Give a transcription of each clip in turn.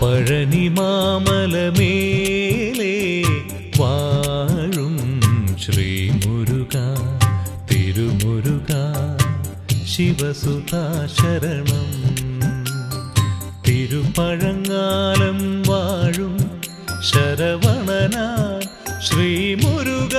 പഴനി മാമലമേലേ വാഴും ശ്രീ മുരുക തിരുമുരുക ശിവസുതാ ശരണം. തിരുപ്പഴങ്ങാലം വാഴും ശരവണനാൻ ശ്രീ മുരുക.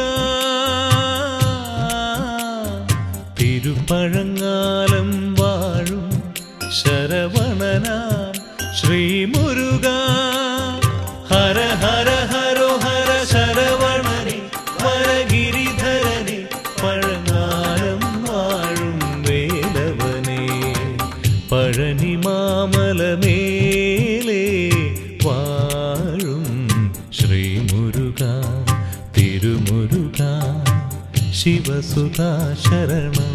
തിരുപ്പഴങ്ങാലം വാഴും ശരവണനാൻ ശ്രീ മുരുക. ഹര ഹര ഹരോ ഹര ശരവണനെ വരഗിരിധരനെ പഴങ്ങാലം വാഴും വേലവനെ. പഴനി മാമലമേലേ വാഴും ശ്രീ മുരുക തിരുമുരുക ശിവസുതാ ശരണം.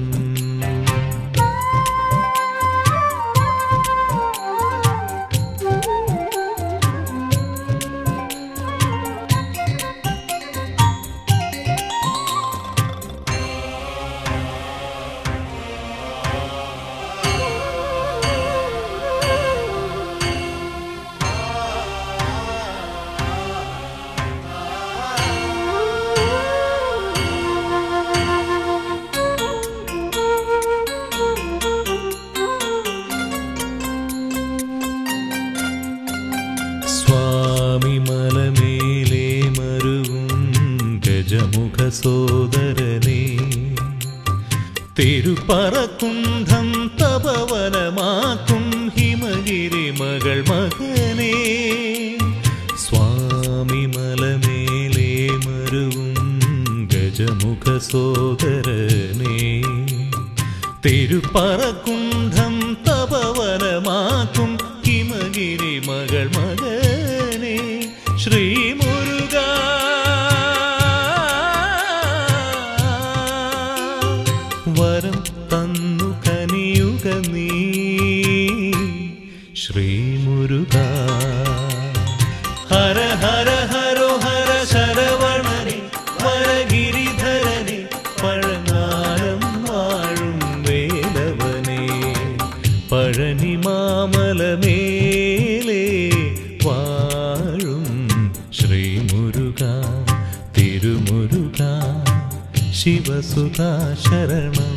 സ്വാമി മലമേലേ മരുവും ഗജമുഖ സോദരനേ. തിരുപ്പറക്കുണ്ഠം തപവനമാക്കും ഹിമഗിരി മകൾ മകനേ. സ്വാമി മലമേലേ മരുവും ഗജമുഖ സോദരനേ. തിരുപ്പറക്കുണ്ഠം തപവനമാക്കും ഹിമഗിരി മകൾ മകനേ. ശ്രീ മുരുക വരം തന്നു കനിയുക നീ. ശ്രീ മുരുക ഹര ഹര ഹരോ ഹര ശരവണനെ വരഗിരിധരനെ പഴങ്ങാലം വാഴും വേലവനെ. പഴനി മാമലമേലേ വാഴും ശ്രീ മുരുക തിരുമുരുക ശിവസുതാ ശരണം.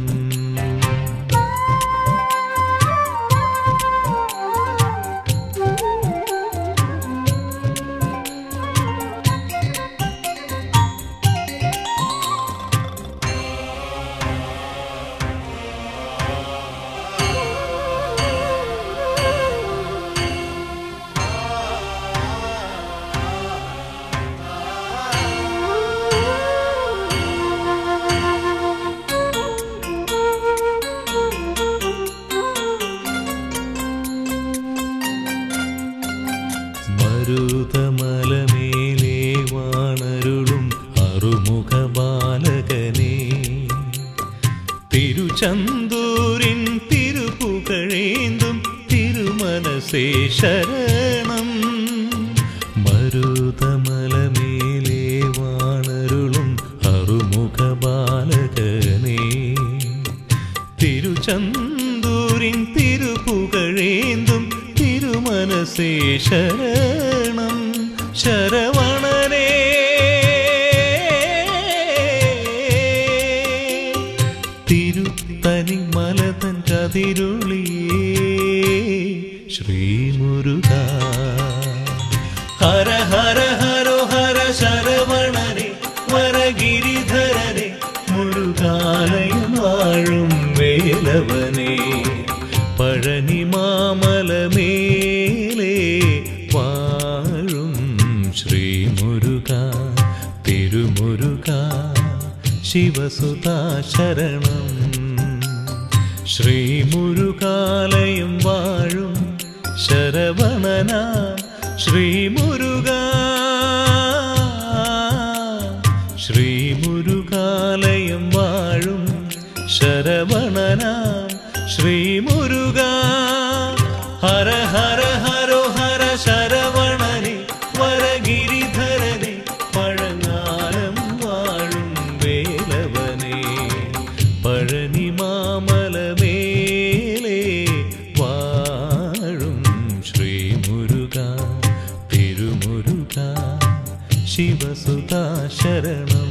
മരുതമലമേലേ വാണരുളും അറുമുഖ ബാലകനേ. തിരുചന്തൂരിൻ തിരുപുകഴേന്തും തിരുമനസേ ശരണം. മരുതമലമേലേ വാണരുളും അറുമുഖ ബാലകനേ. തിരുചന്തൂരിൻ തിരുപുകഴേന്തും തിരുമനസേ ശരണം. ശരവണനേ തിരുത്തനി മലതൻ കതിരുളിയേ. ശ്രീ മുരുക ഹര ഹര ഹരോ ഹര ശരവണനെ വരഗിരിധരനെ മുരുകാലയം വാഴും വേലവനെ. പഴനി മാമലമേലേ വാഴും ശ്രീ മുരുക തിരുമുരുക ശിവസുതാ ശരണം. ശ്രീ മുരുകാലയം വാഴും ശരവണനാം ശ്രീ മുരുക. ശ്രീ മുരുകാലയം വാഴും ശരവണനാം ശ്രീ മുരുക. ഹര ഹര ഹരോ ഹര ശരവണനെ വരഗിരിധരനെ പഴങ്ങാലം വാഴും വേലവനെ. പഴനി മാമലമേലേ വാഴും ശ്രീ മുരുക ശരണം.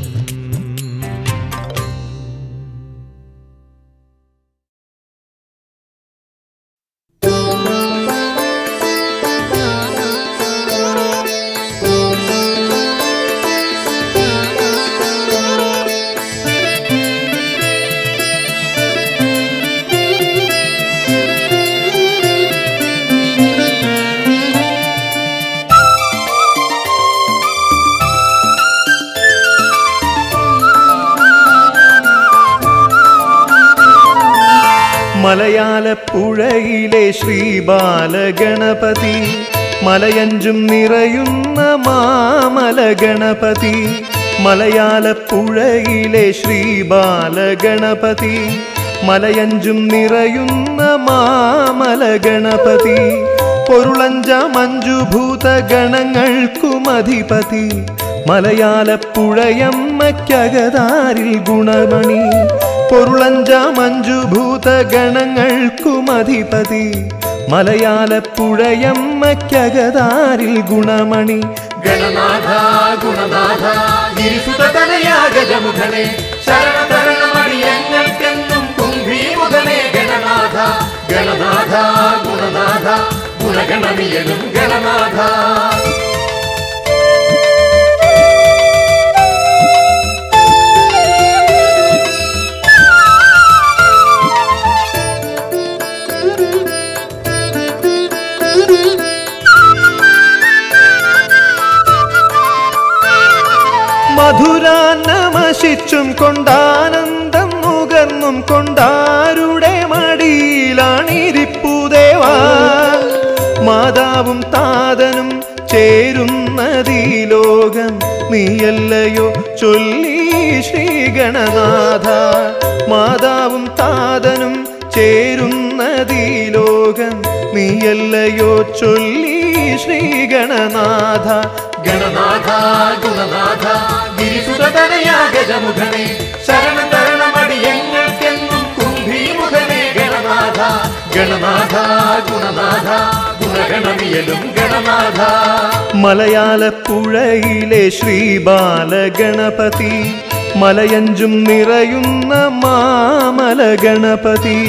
മലയാലപ്പുഴയിലെ ശ്രീബാലഗണപതി, മലയഞ്ചും നിറയുന്ന മാമലഗണപതി. മലയാലപ്പുഴയിലെ ശ്രീബാലഗണപതി, മലയഞ്ചും നിറയുന്ന മാമലഗണപതി. പൊരുളഞ്ചമഞ്ചുഭൂത ഗണങ്ങൾക്കുമധിപതി, മലയാലപ്പുഴയമ്മയ്ക്കകതാരിൽ ഗുണമണി. പൊരുളഞ്ചമഞ്ചുഭൂത ഗണങ്ങൾക്കുമധിപതി, മലയാലപ്പുഴയമ്മയ്ക്കകതാരിൽ ഗുണമണി. ഗണനാഥ ഗുണനാഥ ഗിരിസുതനയാ ഗജമുഖനെ, ശരണതരണമടിയങ്ങൾക്കെന്നും കുംഭീമുഖനെ. ഗണനാഥ ഗണനാഥ ഗുണനാഥ ഗുണഗണമിയനും ഗണനാഥ. മധുരാന്നമശിച്ചും കൊണ്ടാനന്ദം നുകർന്നും കൊണ്ടാരുടെ മടിയിലാണിരിപ്പുദേവാ. മാതാവും താതനും ചേരുന്നതീ ലോകം നീയല്ലയോ ചൊല്ലി ശ്രീഗണനാഥ. മാതാവും താതനും ചേരുന്നതീ ലോകം നീയല്ലയോ ചൊല്ലി ശ്രീഗണനാഥ. ഗണനാഥ ഗുണനാഥ ഗിരിസുതനയാ ഗജമുഖനെ, ശരണതരണമടിയങ്ങൾക്കെന്നും കുംഭീമുഖനെ. ഗണനാഥ ഗണനാഥ ഗുണനാഥ ഗുണഗണമിയലും ഗണനാഥ. മലയാലപ്പുഴയിലെ ശ്രീബാലഗണപതി, മലയഞ്ചും നിറയുന്ന മാമലഗണപതി.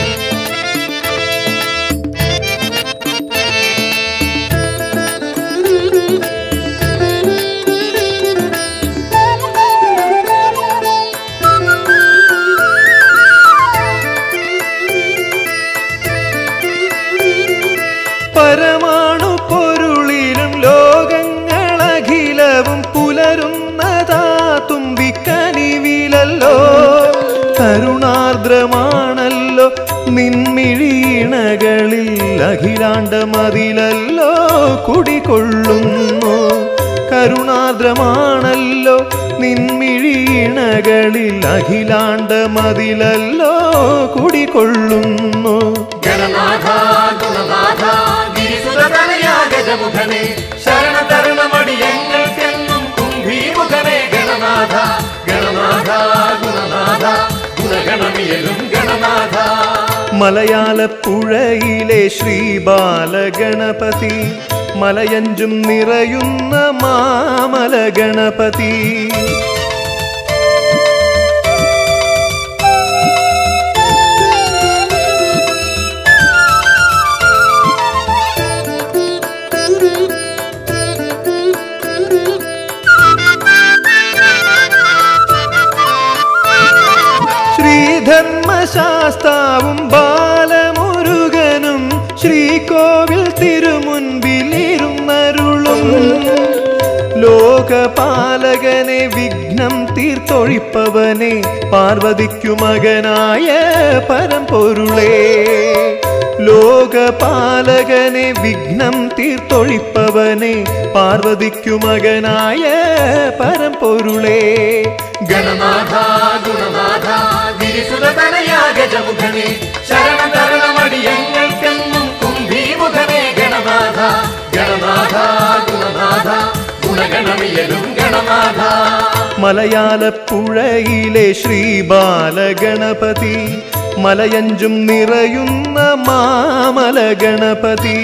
പരമാണു പൊരുളിലും ലോകങ്ങളഖിലവും പുലരുന്നതാ തുമ്പിക്കനിവിലല്ലോ. കരുണാർദ്രമാണല്ലോ നിൻമിഴീണകളിൽ, അഖിലാണ്ടമതിലല്ലോ കുടികൊള്ളുന്നു. കരുണാർദ്രമാണല്ലോ നിൻമിഴീണകളിൽ, അഖിലാണ്ടമതിലല്ലോ കുടികൊള്ളുന്നു. ഗണനാഥ ഗുണനാഥ ഗിരിസുതനയാ ഗജമുഖനെ, ശരണതരണമടിയങ്ങൾക്കെന്നും കുംഭീമുഖനെ. ഗണനാഥ ഗണനാഥ ഗുണനാഥ ഗുണഗണമിയലും ഗണനാഥ. മലയാലപ്പുഴയിലെ ശ്രീബാലഗണപതി, മലയഞ്ചും നിറയുന്ന മാമലഗണപതി. ശ്രീധർമ്മശാസ്താവും ബാലമുരുകനും ശ്രീകോവിൽ തിരുമുൻപിലിരുന്നരുളും. ലോകപാലകനെ വിഘ്നം തീർത്തൊഴിപ്പവനെ, പാർവതിക്കു മകനായ പരമ്പൊരുളേ. ലോകപാലകനെ വിഘ്നം തീർത്തൊഴിപ്പവനെ, പാർവതിക്കു മകനായ പരമ്പൊരുളേ. ഗണനാഥ ഗുണനാഥ ഗിരിസുതനയാ ഗജമുഖനെ, ശരണതരണമടിയങ്ങൾക്കെന്നും കുംഭീമുഖനെ. ഗണനാഥ ഗണനാഥ ഗുണനാഥ ഗുണഗണമിയലും ഗണനാഥ. മലയാലപ്പുഴയിലെ ശ്രീബാലഗണപതി, മലയഞ്ചും നിറയുന്ന മാമലഗണപതി.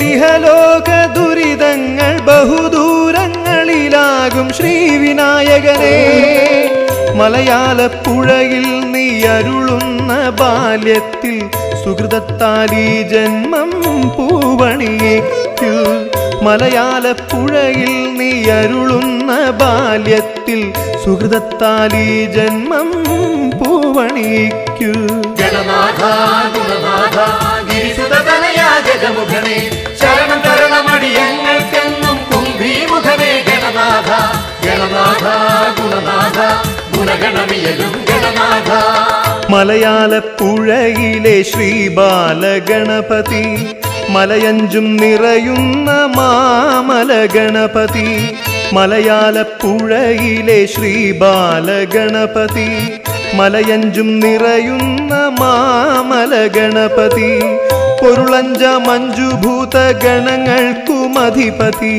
ഇഹലോക ദുരിതങ്ങൾ ബഹുദൂരങ്ങളിലാകും ശ്രീവിനായകനെ. മലയാളപ്പുഴയിൽ നീ അരുളുന്ന ബാല്യത്തിൽ സുഹൃതത്താൽ ഈ ജന്മം പൂവണിയേക്കു. മലയാളപ്പുഴയിൽ നീ അരുളുന്ന ബാല്യത്തിൽ സുഹൃതത്താൽ ഈ ജന്മം പൂവണിയേക്കു. ഗണനാഥ ഗുണനാഥ ഗിരിസുതനയാ ജഗമുഖനേ ശരണം തരണമടിയങ്ങൾക്കെന്നും കുംഭീമുഖനേ ഗണനാഥ. ഗണനാഥ ഗുണനാഥ ഗുണഗണമിയലും ഗണനാഥ. മലയാളപ്പുഴയിലെ ശ്രീബാലഗണപതി മലയഞ്ചും നിറയുന്ന മാമല ഗണപതി. മലയാളപ്പുഴയിലെ ശ്രീബാലഗണപതി മലയഞ്ചും നിറയുന്ന മാമല ഗണപതി. പൊരുളഞ്ച മഞ്ജുഭൂത ഗണങ്ങൾക്കുമധിപതി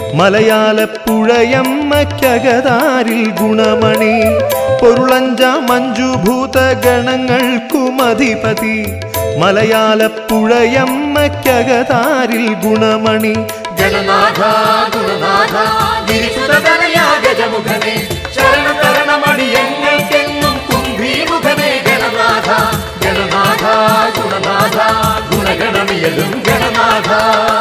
മലയാളപ്പുഴയമ്മയ്ക്കകതാരിൽ ഗുണമണി. പൊരുളഞ്ച മഞ്ജുഭൂത ഗണങ്ങൾക്കുമധിപതി മലയാളപ്പുഴയമ്മയ്ക്കകതാരിൽ ഗുണമണി. ഗണനാഥ ഗുണനാഥ ഗിരിസുതനയാ ഗജമുഖനേ ശരണം തരണമടിയങ്ങൾക്കെന്നും കുംഭീമുഖനേ ഗണനാഥ. ഗണനാഥ ഗുണനാഥ ഗുണഗണമിയലും ഗണനാഥ.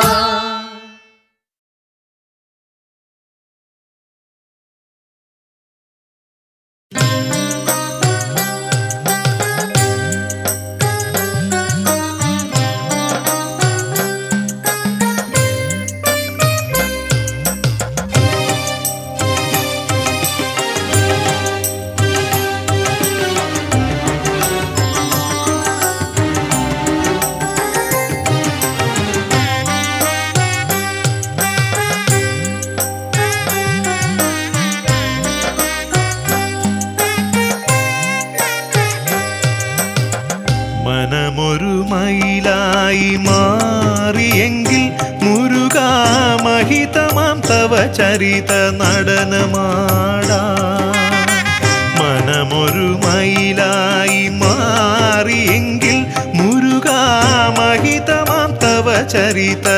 മനമൊരു മയിലായി മാറിയെങ്കിൽ മുരുകാ മഹിതമാം തവ ചരിത നടനമാടാം. മനമൊരു മയിലായി മാറിയെങ്കിൽ മുരുകാ മഹിതമാം തവ ചരിത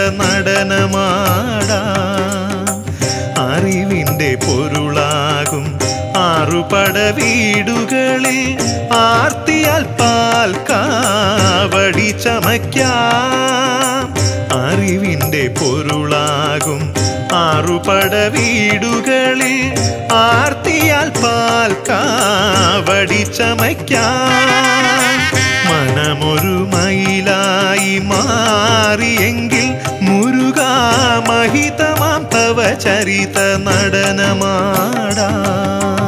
നടനമാടാം. അറിവിൻ്റെ പൊരുളാകും ആറുപട വീടുകളിൽ ആർത്തിയാൽ പാൽ കാവടി ചമയ്ക്കാം. അറിവിൻ്റെ പൊരുളാകും ആറുപട വീടുകളിൽ ആർത്തിയാൽ പാൽ കാവടി ചമയ്ക്കാം. മനമൊരു മയിലായി മാറിയെങ്കിൽ മുരുകാ മഹിതമാം തവ ചരിത നടനമാടാം.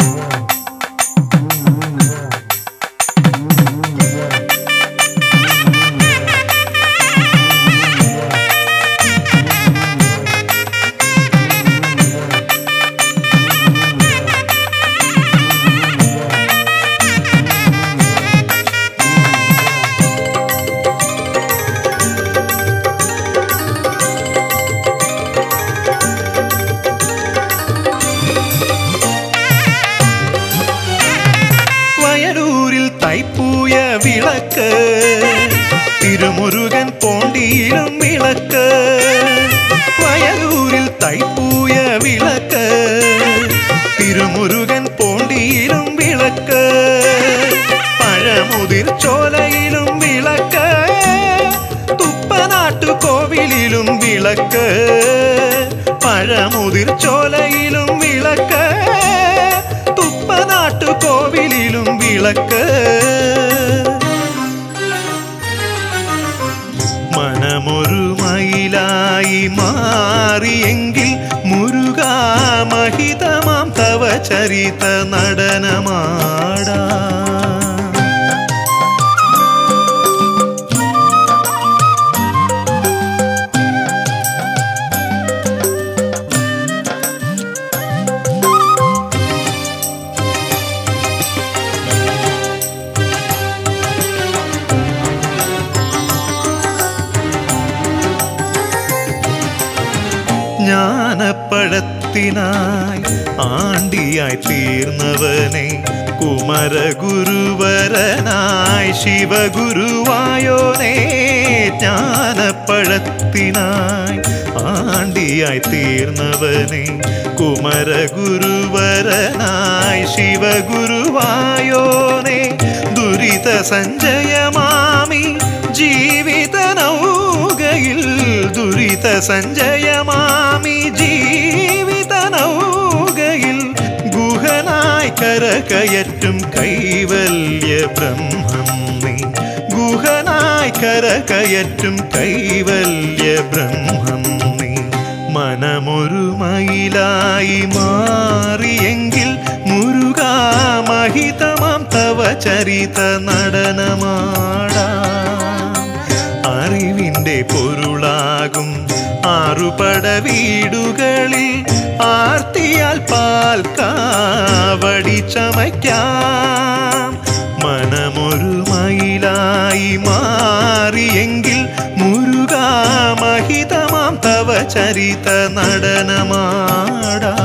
തൈപ്പൂയ വിളക്ക് തിരുമുരുകൻ പോണ്ടിയിലും വിളക്ക്. വയലൂരിൽ തൈപ്പൂയ വിളക്ക് തിരുമുരുകൻ പോണ്ടിയിലും വിളക്ക്. പഴമുതിർ ചോലയിലും വിളക്ക് തുപ്പനാട്ടു കോവിലിലും വിളക്ക്. പഴമുതിർ ചോലയിലും വിളക്ക് തുപ്പനാട്ടു കോവിലിലും വിളക്ക്. മനമൊരു മയിലായി മാറിയെങ്കിൽ മുരുകാ മഹിതമാം തവ ചരിത നടനമാടാം. ജ്ഞാനപ്പഴത്തിൽ പഴത്തിനായി ആണ്ടിയായി തീർന്നവനെ കുമരഗുരുവരനായി ശിവഗുരുവായോനേ ജ്ഞാനപ്പഴത്തിനായി ആണ്ടിയായി തീർന്നവനെ കുമരഗുരുവരനായി ശിവഗുരുവായോനേ ദുരിത സഞ്ജയമാമി ജീവിത നൗകയിൽ ദുരിത സഞ്ജയമാമി ജീവിത നൗകയിൽ ഗുഹനായി കരകയറ്റും കൈവല്യ ബ്രഹ്മം നീ ഗുഹനായി കരകയറ്റും കൈവല്യ ബ്രഹ്മം നീ മനമൊരു മയിലായി മാറിയെങ്കിൽ മുരുകാ മഹിതമാം തവ ചരിത നടനമാടാം അറിവിൻ്റെ പൊരുളാകും ആറുപട വീടുകളിൽ ആർത്തിയാൽ പാൽക്കാവടി ചമയ്ക്കാം മനമൊരു മയിലായി മാറിയെങ്കിൽ മുരുകാ മഹിതമാം തവ ചരിത നടനമാടാം.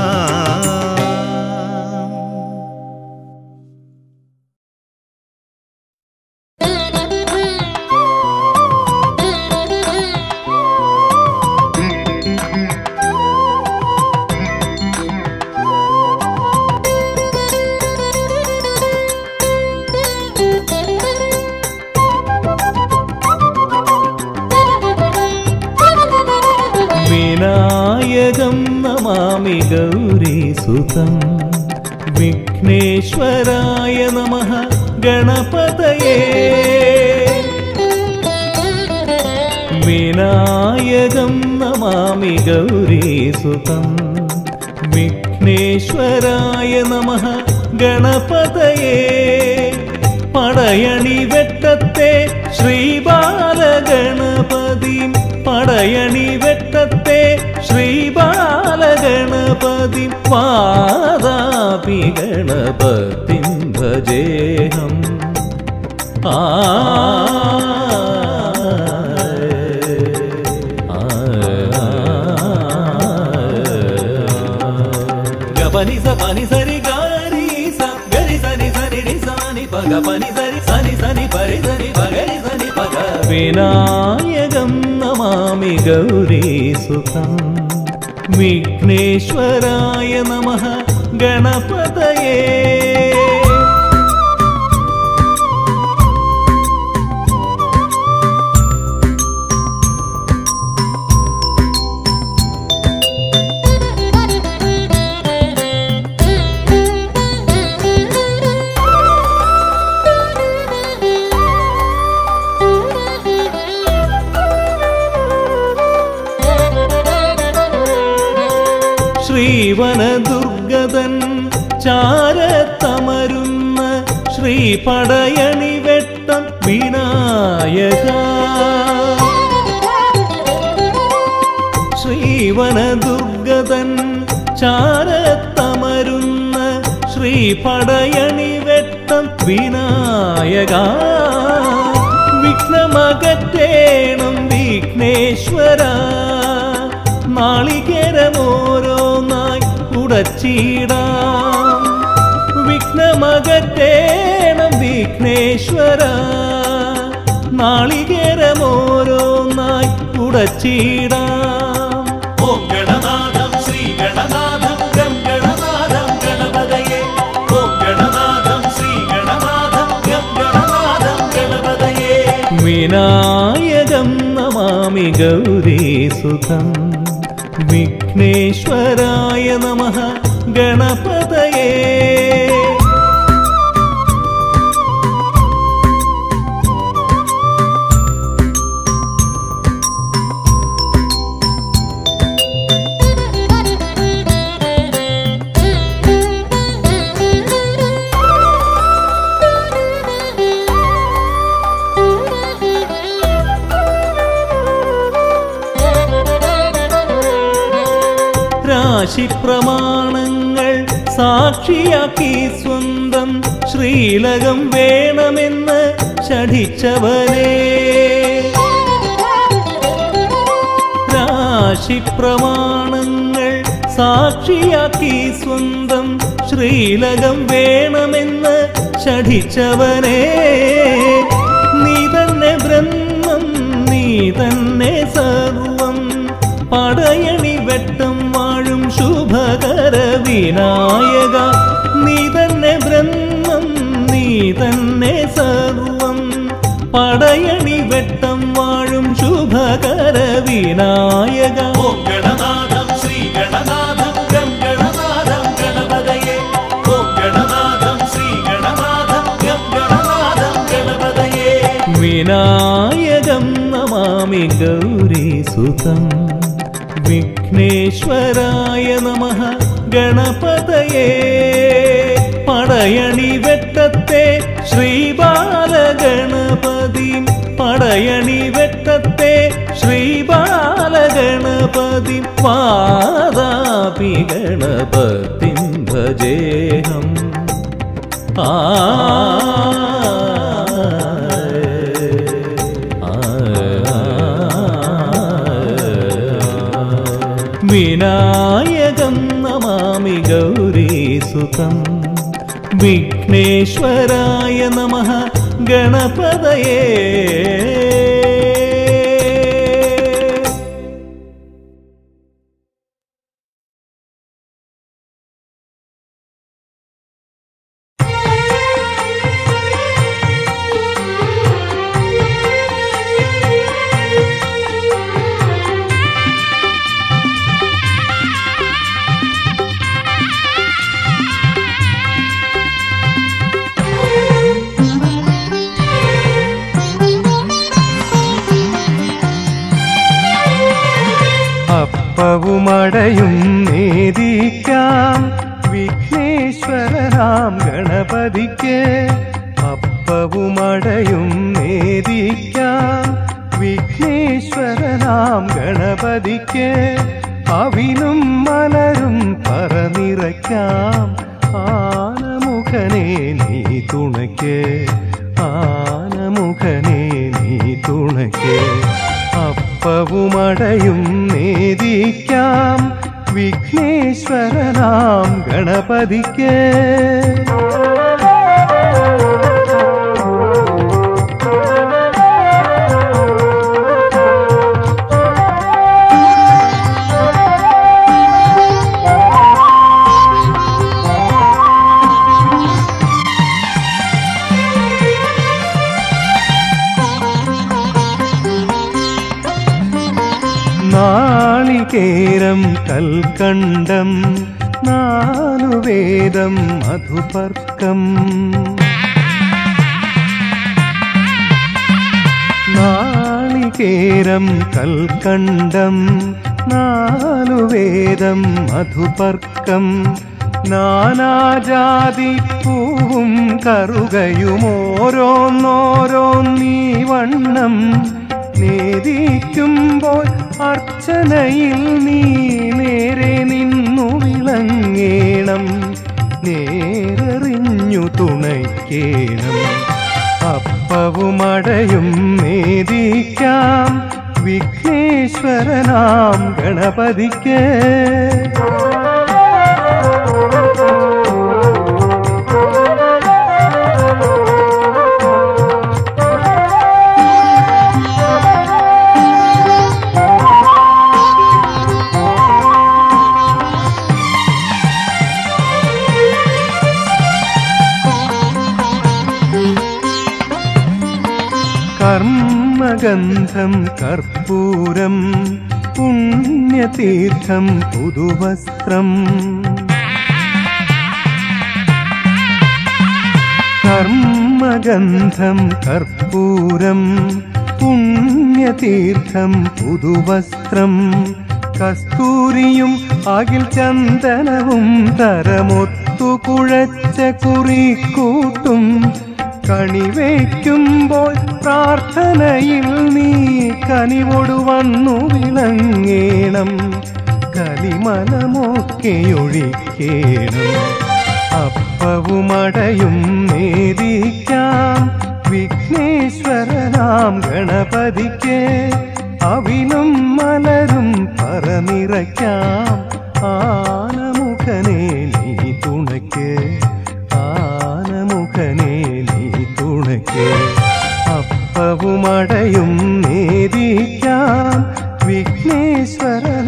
വിനായകം നമാമി ഗൗരീസുതം വിഘ്നേശ്വരായ നമഃ ഗണപതയേ വിനായകം നമാമി ഗൗരീസുതം വിഘ്നേശ്വരായ നമഃ ഗണപതയേ പടയണി വെട്ടത്തെ ശ്രീബാലഗണപതി പടയണി വെട്ടത്തെ ശ്രീബാലഗണപതി വാദാപി ഗണപതി ഭജേഹം గపని సపని సరి గారి స గరి సని సని రి సని పగ పని సరి సని సని పరి సని పగరి సని పగ వినాయకం నమామి గౌరీసుతం విఘ్నేశ్వరాయ నమః గణపతయే ശ്രീവനദുർഗതൻ ചാരത്തമരുന്ന ശ്രീപടയണി വെട്ടം വിനായക ശ്രീവനദുർഗതൻ ചാരത്തമരുന്ന ശ്രീപടയണി വെട്ടം വിനായക വിഘ്നമകറ്റേണം വിഘ്നേശ്വര നാളികേരമോരോന്നായി ഉടച്ചിടാം വിഘ്നമകറ്റേണം വിഘ്നേശ്വര നാളികേരമോരോന്നായി ഉടച്ചിടാം ഓം ഗണനാഥം ശ്രീ ഗണനാഥം ഗം ഗണനാഥം ഗണപതയേ ഓം ഗണനാഥം ശ്രീ ഗണനാഥം ഗം ഗണനാഥം ഗണപതയേ വിനായകം നമാമി ഗൗരീസുതം വിഘ്നേശ്വരായ നമഃ ഗണപതയേ രാശിപ്രമാണങ്ങൾ സാക്ഷിയാക്കി സ്വന്തം ശ്രീലകം വേണമെന്ന് ശഠിച്ചവനേ രാശിപ്രമാണങ്ങൾ സാക്ഷിയാക്കി സ്വന്തം ശ്രീലകം വേണമെന്ന് ശഠിച്ചവനെ, നീ തന്നെ ബ്രഹ്മം, നീ തന്നെ സർവം, പടയണി വെട്ടം വാഴും ശുഭകര വിനായക, നീ തന്നെ ബ്രഹ്മം, നീ തന്നെ സർവം, പടയണി വെട്ടം വാഴും ശുഭകര വിനായക. ഓം ഗണനാഥം ശ്രീ ഗണനാഥം ഗം ഗണനാഥം ഗണപതയേ. ഓം ഗണനാഥം ശ്രീ ഗണനാഥം ഗം ഗണനാഥം ഗണപതയേ. വിനായകം നമാമി ഗൗരീസുതം, വിഘ്നേശ്വരായ നമഃ ഗണപതയേ. പടയണി വെട്ടത്തെ ശ്രീബാലഗണപതി, പടയണി വെട്ടത്തെ ശ്രീബാലഗണപതി, വാദാപി ഗണപതിം ഭജേഹം. വിനായകം നമാമി ഗൗരീസുതം, വിഘ്നേശ്വരായ നമഃ ഗണപതയേ. അപ്പവുമടയും നേദിക്കാം വിഘ്നേശ്വരനാം ഗണപതിക്ക്, അപ്പവുമടയും നേദിക്കാം വിഘ്നേശ്വരനാം ഗണപതിക്ക്, അവിനും മലരും പറനിറയ്ക്കാം ആനമുഖനെ നീ തുണയ്ക്ക്, ആനമുഖനെ നീ തുണയ്ക്ക്. അപ്പവുമടയും നേദിക്കാം വിഘ്നേശ്വരനാം ഗണപതിക്ക്. നാളികേരം കൽക്കണ്ടം നാലുവേദം മധുപർക്കം, നാളികേരം കൽക്കണ്ടം നാലുവേദം മധുപർക്കം, നാനാജാതി പൂവും കറുകയുമോരോന്നോരോന്നീ വണ്ണം നേദിക്കുമ്പോൾ അർച്ചനയിൽ നീ നേരെ നിന്നു വിളങ്ങേണം, നേരെറിഞ്ഞു തുണയ്ക്കേണം. അപ്പവുമടയും നേദിക്കാം വിഘ്നേശ്വരനാം ഗണപതിക്ക്. കർമ്മഗന്ധം കർപ്പൂരം പുണ്യതീർത്ഥം പുതുവസ്ത്രം, കർമ്മഗന്ധം കർപ്പൂരം പുണ്യതീർത്ഥം പുതുവസ്ത്രം, കസ്തൂരിയും അകിൽ ചന്ദനവും തരമൊത്തു കുഴച്ച കുറിക്കൂട്ടും, കണിവയ്ക്കുമ്പോൾ പ്രാർത്ഥനയിൽ നീ കനിവൊടു വന്നു വിളങ്ങേണം, കലിമലമൊക്കെയൊഴിക്കേണം. അപ്പവുമടയും നേദിക്കാം വിഘ്നേശ്വരനാം ഗണപതിക്ക്, അവിനും മലരും പറനിറയ്ക്കാം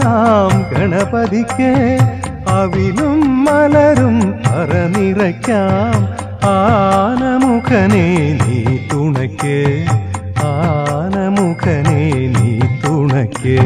ഒരുക്കാം ഗണപതിക്ക് അവിലും മലരും പറനിറയ്ക്കാം ആനമുഖനെ നീ തുണയ്ക്ക് ആനമുഖനെ നീ തുണയ്ക്ക്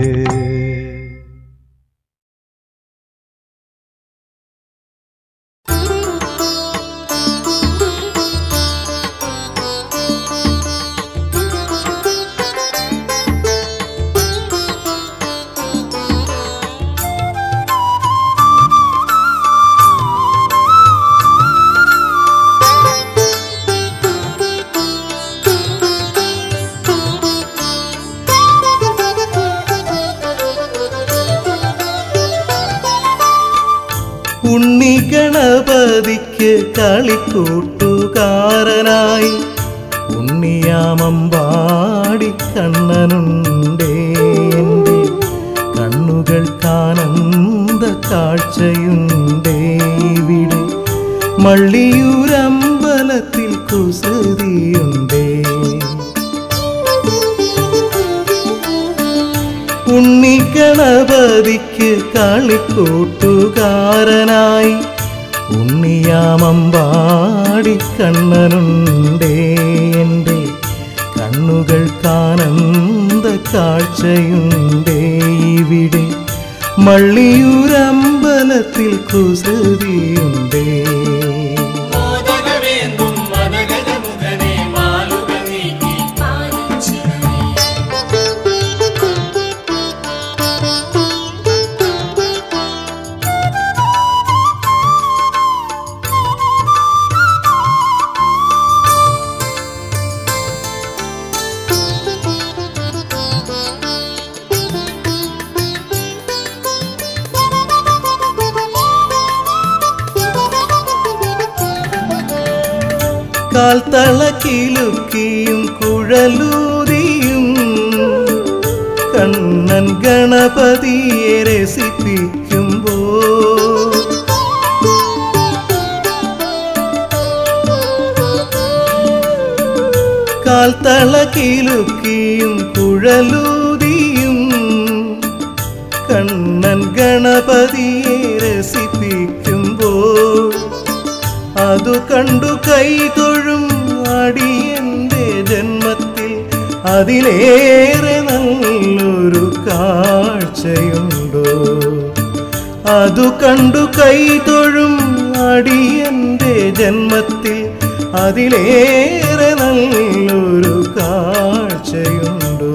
ഉണ്ണി ഗണപതിക്ക് കളിക്കൂട്ടുകാരനായി ഉണ്ണിയാമമ്പാടി കണ്ണനുണ്ടേ എൻ്റെ കണ്ണുകൾക്കാനന്ദ കാഴ്ചയുണ്ടേ ഇവിടെ മള്ളിയൂരമ്പലത്തിൽ കുസൃതിയുണ്ടേ ഉണ്ണി ഗണപതിക്ക് കളിക്കൂട്ടുകാരനായി ഉണ്ണിയാമമ്പാടി കണ്ണനുണ്ടേ എൻ്റെ കണ്ണുകൾക്കാനന്ദ കാഴ്ചയുണ്ടേ ഇവിടെ മള്ളിയൂരമ്പലത്തിൽ കുസൃതിയുണ്ടേ കാൽത്തളക്കിലുക്കിയും കുഴലൂതിയും കണ്ണൻ ഗണപതിയെ രസിപ്പിക്കുമ്പോൾ കാൽത്തളക്കിലുക്കിയും കുഴലൂതിയും കണ്ണൻ ഗണപതിയെ രസിപ്പിക്കുമ്പോൾ അതു കണ്ടു കൈതൊഴും അടിയന്റെ ജന്മത്തിൽ അതിലേറെ നല്ലൊരു കാഴ്ചയുണ്ടോ അതു കണ്ടു കൈതൊഴും അടിയന്റെ ജന്മത്തിൽ അതിലേറെ നല്ലൊരു കാഴ്ചയുണ്ടോ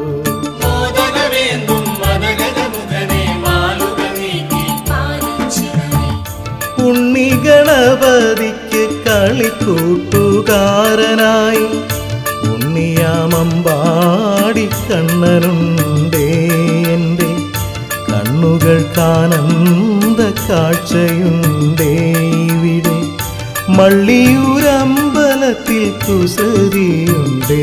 ഉണ്ണി ഗണപതിക്ക് കളിക്കൂട്ടുകാരനായി ഉണ്ണിയാമമ്പാടി കണ്ണനുണ്ടേ എൻ്റെ കണ്ണുകൾക്കാനന്ദ കാഴ്ചയുണ്ടേ ഇവിടെ മള്ളിയൂരമ്പലത്തിൽ കുസൃതിയുണ്ടേ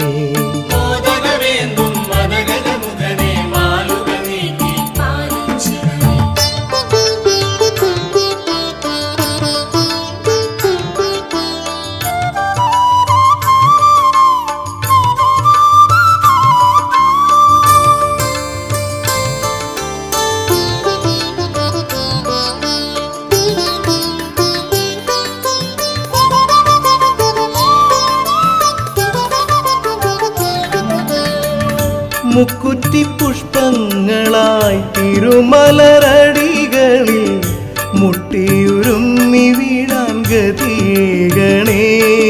മുക്കുറ്റി പുഷ്പങ്ങളായി തിരുമലരടികളിൽ മുട്ടിയുരുമ്മി വീഴാൻ ഗതികണേ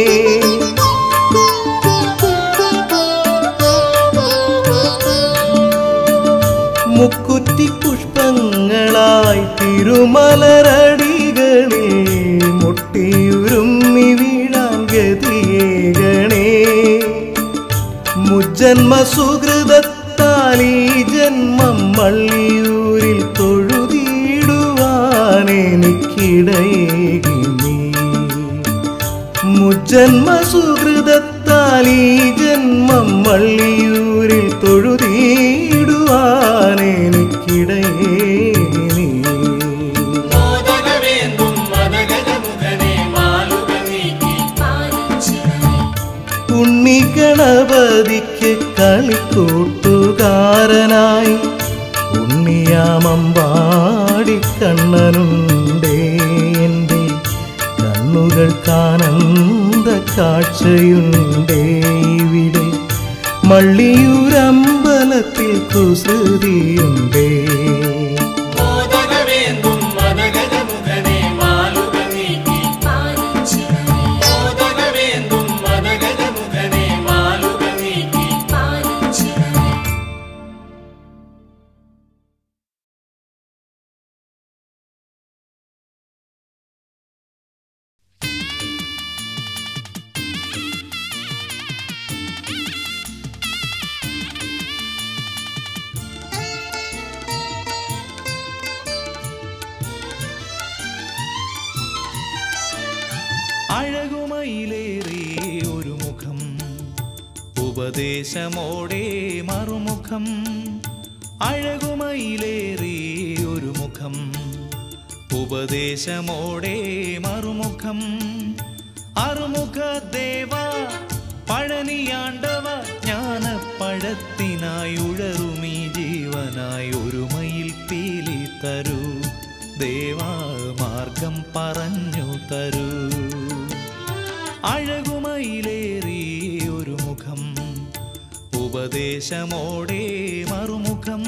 മുക്കുറ്റി പുഷ്പങ്ങളായി തിരുമലരടികളിൽ മുട്ടിയുരുമ്മി വീഴാൻ ഗതികണേ മുജ്ജന്മ സുഹൃതത്താൽ ഈ ജന്മം മള്ളിയൂരിൽ തൊഴുതിടുവാനെനിക്കിടയേകി നീ മുജ്ജന്മ സുഹൃതത്താൽ ഈ ജന്മം മള്ളിയൂരിൽ തൊഴുതിടുവാനെനിക്കിടയേകി നീ ഉണ്ണി ഗണപതിക്ക് കളിക്കൂട്ടുകാരനായി രാമമ്പാടിക്കണ്ണനുണ്ടേ എൻ്റെ കണ്ണുകൾക്കാനന്ദ കാഴ്ചയുണ്ടേ ഇവിടെ മള്ളിയൂരമ്പലത്തിൽ കുസൃതിയുണ്ടേ അഴകുമയിലേറെ ഒരു മുഖം ഉപദേശമോടെ മറുമുഖം അഴകുമയിലേറെ ഒരു മുഖം ഉപദേശമോടെ മറുമുഖം അറുമുഖ ദേവ പഴനിയാണ്ടവ ജ്ഞാനപ്പഴത്തിനായി ഉഴറുമീ ജീവനായി ഒരു മയിൽ പീലി തരൂ ദേവാ മാർഗം പറഞ്ഞു തരൂ അഴകുമയിലേറി ഒരു മുഖം ഉപദേശമോടെ മറുമുഖം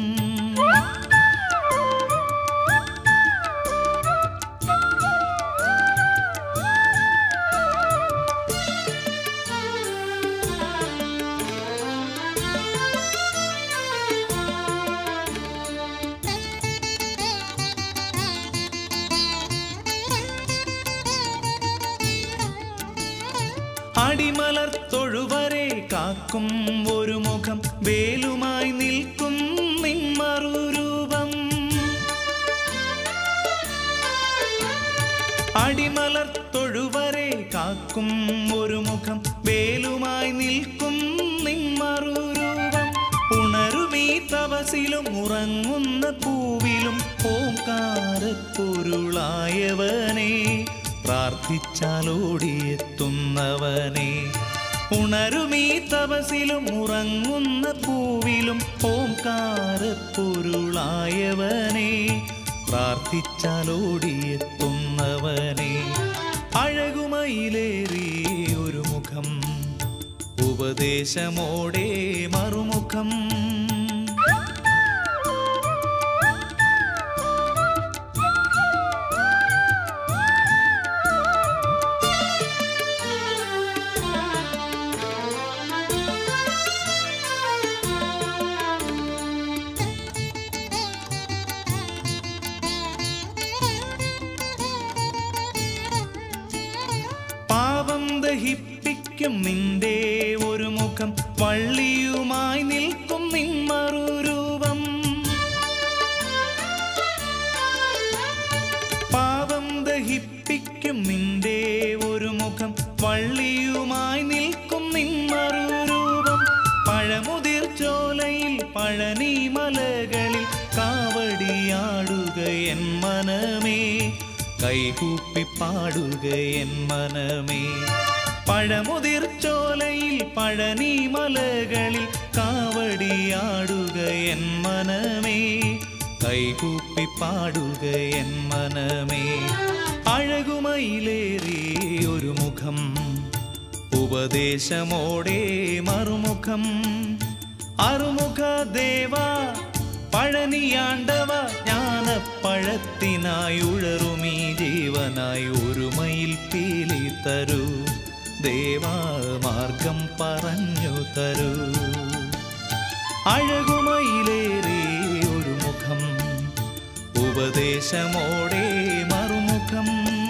അടിമലർ തൊഴുവരെ കാക്കും ഒരു മുഖം വേലുമായി നിൽക്കും നിന്മറുരൂപം അടിമലർ തൊഴുവരെ കാക്കും ഒരു മുഖം വേലുമായി നിൽക്കും നിന്മറുരൂപം ഉണരുമീ തപസിലും ഉറങ്ങുന്ന പൂവിലും ഓംകാരപ്പൊരുളായവനെ പ്രാർത്ഥിച്ചാലോടിയെത്തുന്നവനെ ഉണരുമീ തപസിലും ഉറങ്ങുന്ന പൂവിലും ഓംകാരപ്പൊരുളായവനെ പ്രാർത്ഥിച്ചാലോടിയെത്തുന്നവനെ അഴകുമയിലേറി ഒരു മുഖം ഉപദേശമോടെ മറുമുഖം ദഹിപ്പിക്കും നിന്റെ ഒരു മുഖം വള്ളിയുമായി നിൽക്കും നിന്മറുരൂപം പാപം ദഹിപ്പിക്കും നിന്റെ ഒരു മുഖം വള്ളിയുമായി നിൽക്കും നിന്മറുരൂപം പഴമുതിർ ചോലയിൽ പഴനി മലകളിൽ കാവടിയാടുക എൻ മനമേ കൈകൂപ്പി പാടുക എൻ മനമേ പഴമുതിർ ചോലയിൽ പഴനി മലകളിൽ കാവടിയാടുക എൻ മനമേ കൈകൂപ്പി പാടുക എൻ മനമേ അഴകുമയിലേറി ഒരു മുഖം ഉപദേശമോടെ മറുമുഖം അറുമുഖ ദേവ പഴനിയാണ്ടവ ജ്ഞാനപ്പഴത്തിനായി ഉഴറുമീ ജീവനായി ഒരു മയിൽ പീലി തരൂ ദേവാ മാർഗം പറഞ്ഞു തരൂ അഴകുമയിലേറി ഒരു മുഖം ഉപദേശമോടെ മറുമുഖം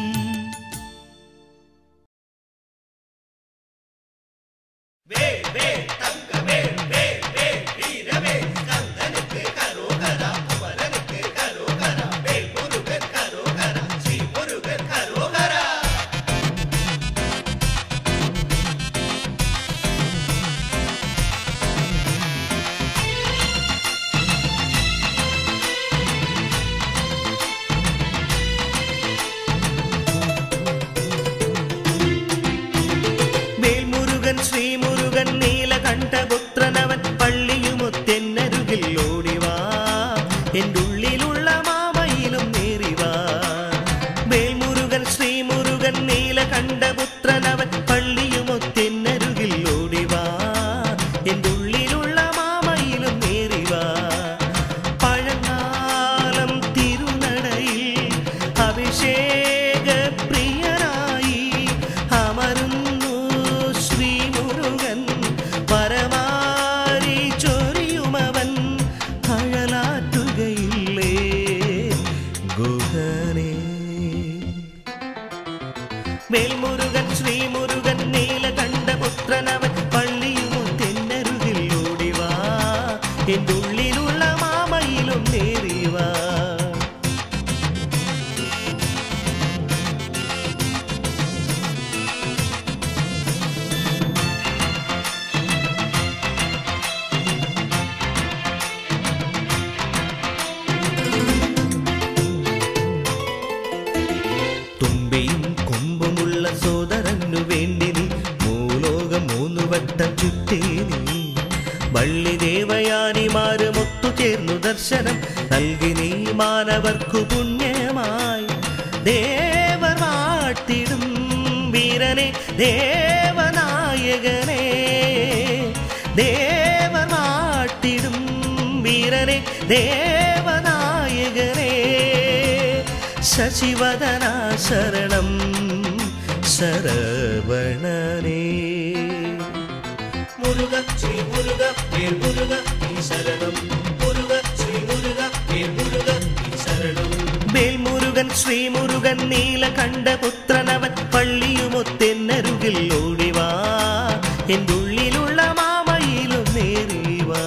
ശ്രീമുരുകൻ നീലകണ്ഠപുത്രനവൻ പള്ളിയുമൊത്തെന്നരുകിൽ ഓടിവാ എൻ്റെ ദർശനം നൽകി നീ മാനവർക്കു പുണ്യമായി. ദേവർ വാട്ടിടും വീരനെ ദേവനായകനെ, ദേവർ വാട്ടിടും വീരനെ ദേവനായകനെ. ശശിവദന ശരണം ശരവണനേ. മുരുക ശ്രീ മുരുക വേൽ മുരുക ഈ ശരണം, മുരുക ശ്രീ മുരുക വേൽ മുരുക ഈ ശരണം. വേൽമുരുകൻ ശ്രീമുരുകൻ നീലകണ്ഠ പുത്രനവൻ പള്ളിയുമൊത്തെന്നരുകിൽ ഓടിവാ, എൻ്റെ ഉള്ളിലുള്ള മാമയിലും നേറിവാ.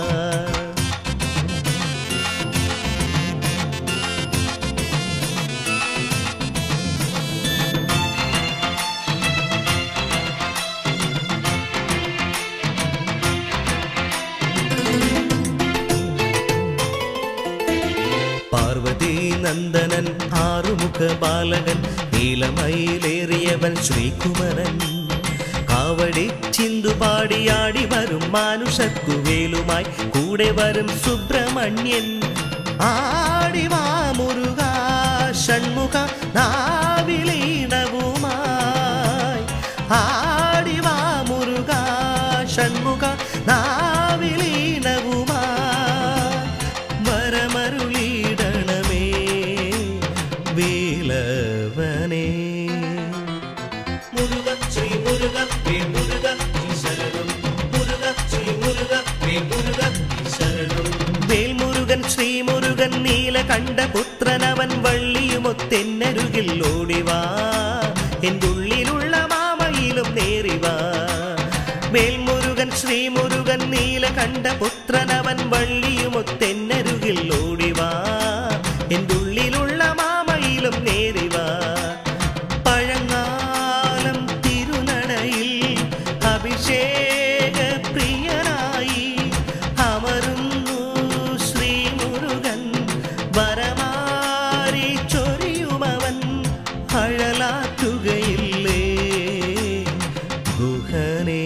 പാർവതി നന്ദനൻ ആറുമുഖ ബാലകൻ നീലമയിലേറിയവൻ ശ്രീകുമരൻ. കാവടി ചിന്തുപാടിയാടി വരും മാനുഷർക്കു വേലുമായി കൂടെ വരും സുബ്രഹ്മണ്യൻ. ആടിവാ മുരുക ഷൺമുഖ നാവിലീണവുമായി, ആടിവാ മുരുക ഷൺമുഖ നാവിലീണവുമായി. വരമരുളിടണമേ വേലവനേ. മുരുക ശ്രീ മുരുക വേൽ മുരുക ഈ ശരണം, മുരുക ശ്രീ മുരുക വേൽ മുരുക ഈ ശരണം. വേൽമുരുകൻ ശ്രീമുരുകൻ നീലകണ്ഠ പുത്രനവൻ വള്ളിയുമൊത്തെന്നരുകിൽ ഓടിവാ, എൻ്റെ ഉള്ളിലുള്ള മാമയിലും നേറിവാ. വേൽമുരുകൻ ശ്രീമുരുകൻ നീലകണ്ഠ പുത്രനവൻ വള്ളിയുമൊത്തെന്നരുകിൽ ഓടിവാ, എൻ്റെ ഉള്ളിലുള്ള മാമയിലും നേറിവാ. പഴങ്ങാലം തിരുനടയിൽ അഭിഷേക പ്രിയനായി അമരുന്നു ശ്രീമുരുകൻ. വരമാരി ചൊരിയുമവൻ അഴലാറ്റുകയില്ലേ ഗുഹനേ.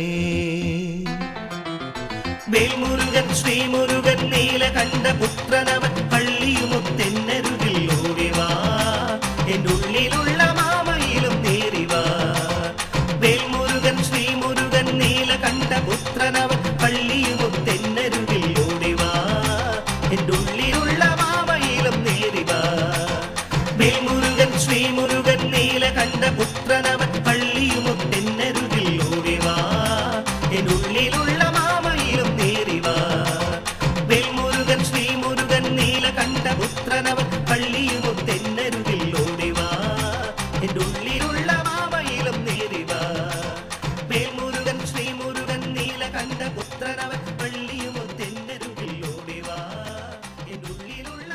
വേൽമുരുകൻ ശ്രീമുരുകൻ നീലകണ്ഠ പുത്രനവൻ പള്ളിയുമൊത്തെന്നരുകിൽ ഓടിവാ, എൻ്റെ ഉള്ളിലുള്ള മാമയിലും നേറിവാ. വേൽമുരുകൻ ശ്രീമുരുകൻ നീലകണ്ഠ പുത്രനവൻ പള്ളിയുമൊത്തെന്നരുകിൽ ഓടിവാ, എൻ്റെ ഉള്ളിലുള്ള മാമയിലും നേറിവാ. വേൽമുരുകൻ ശ്രീമുരുകൻ നീലകണ്ഠ പുത്രനവൻ പള്ളിയുമൊത്തെന്നരുകിൽ ഓടിവാ, എൻ്റെ ഉള്ളിലുള്ള മാമയിലും നേറിവാ. വേൽമുരുകൻ ശ്രീമുരുകൻ നീലകണ്ഠ പുത്രനവൻ പള്ളിയുമൊത്തെന്നരുകിൽ ഓടിവാ, എൻ്റെ ഉള്ളിലുള്ള മാമയിലും നേറിവാ. വേൽമുരുകൻ ശ്രീമുരുകൻ നീലകണ്ഠ പുത്രനവൻ പള്ളിയുമൊത്തെന്നരുകിൽ ഓടിവാ, എൻ്റെ ഉള്ളിലുള്ള